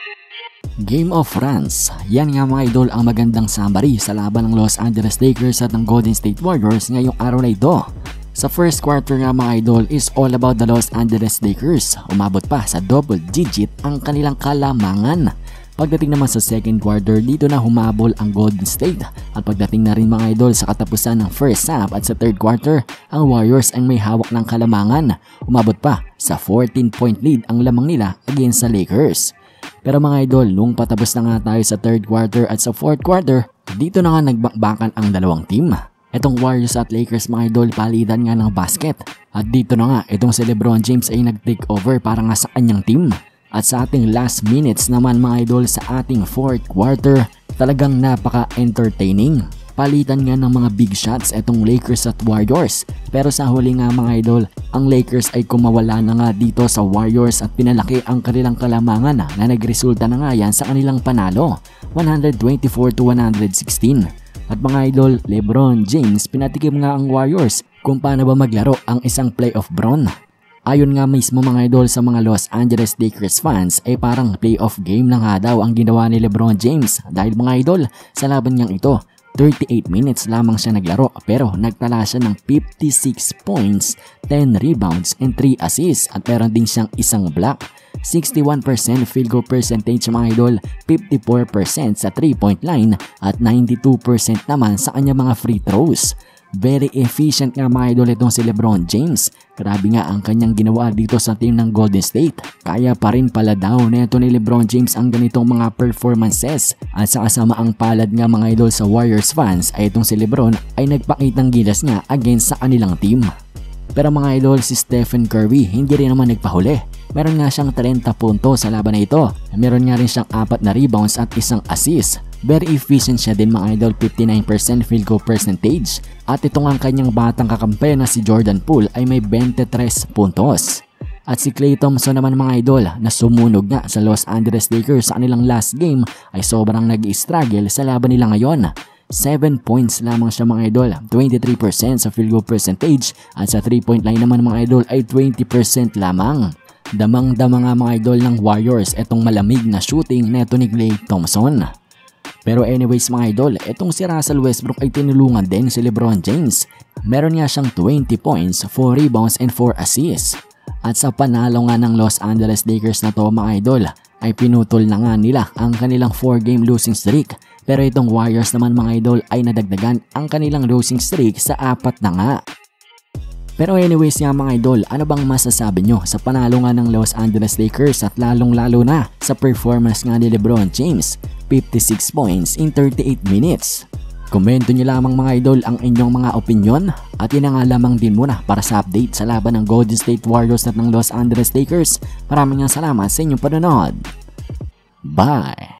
Game of France. Yan nga mga idol ang magandang summary sa laban ng Los Angeles Lakers at ng Golden State Warriors ngayong araw na ito. Sa first quarter nga mga idol is all about the Los Angeles Lakers. Umabot pa sa double digit ang kanilang kalamangan. Pagdating naman sa second quarter, dito na humabol ang Golden State. At pagdating na rin mga idol sa katapusan ng first half at sa third quarter, ang Warriors ang may hawak ng kalamangan. Umabot pa sa 14-point lead ang lamang nila against sa Lakers. Pero mga idol, nung patapos na nga tayo sa third quarter at sa fourth quarter, dito na nga nagbakbakan ang dalawang team. Itong Warriors at Lakers mga idol, palitan nga ng basket. At dito na nga, itong si LeBron James ay nag-take over para nga sa kanyang team. At sa ating last minutes naman mga idol sa ating fourth quarter, talagang napaka-entertaining. Palitan nga ng mga big shots itong Lakers at Warriors. Pero sa huli nga mga idol, ang Lakers ay kumawala na nga dito sa Warriors at pinalaki ang kanilang kalamangan na nagresulta na nga yan sa kanilang panalo, 124-116. At mga idol, LeBron James pinatikim nga ang Warriors kung paano ba maglaro ang isang playoff bron. Ayon nga mismo mga idol sa mga Los Angeles Lakers fans ay parang playoff game na nga daw ang ginawa ni LeBron James dahil mga idol sa laban niyang ito, 38 minutes lamang siya naglaro pero nagtala siya ng 56 points, 10 rebounds and 3 assists at meron din siyang isang block. 61% field goal percentage mga idol, 54% sa 3-point line at 92% naman sa kanya mga free throws. Very efficient nga mga idol itong si LeBron James. Grabe nga ang kanyang ginawa dito sa team ng Golden State. Kaya pa rin pala daw neto ni LeBron James ang ganitong mga performances. At sa kasama ang palad nga mga idol sa Warriors fans ay itong si LeBron ay nagpakitang gilas nga against sa kanilang team. Pero mga idol, si Stephen Curry hindi rin naman nagpahuli. Meron nga siyang 30 puntos sa laban na ito. Meron nga rin siyang 4 na rebounds at isang assist. Very efficient siya din mga idol, 59% field goal percentage. At ito nga ang kanyang batang kakampi na si Jordan Poole ay may 23 puntos. At si Klay Thompson naman mga idol na sumunog nga sa Los Angeles Lakers sa kanilang last game ay sobrang nag-i-struggle sa laban nila ngayon. 7 points lamang siya mga idol, 23% sa field goal percentage at sa 3-point line naman mga idol ay 20% lamang. Damang-dama nga mga idol ng Warriors itong malamig na shooting neto ni Klay Thompson. Pero anyways mga idol, itong si Russell Westbrook ay tinulungan din si LeBron James. Meron nga siyang 20 points, 4 rebounds and 4 assists. At sa panalo nga ng Los Angeles Lakers na to mga idol, ay pinutol na nga nila ang kanilang 4-game losing streak. Pero itong Warriors naman mga idol ay nadagdagan ang kanilang losing streak sa 4 na nga. Pero anyways nga mga idol, ano bang masasabi nyo sa panalo nga ng Los Angeles Lakers at lalong-lalo na sa performance nga ni LeBron James? 56 points in 38 minutes. Komento nyo lamang mga idol ang inyong mga opinion at yun nga lamang din muna para sa update sa laban ng Golden State Warriors at ng Los Angeles Lakers. Maraming salamat sa inyong panonood. Bye!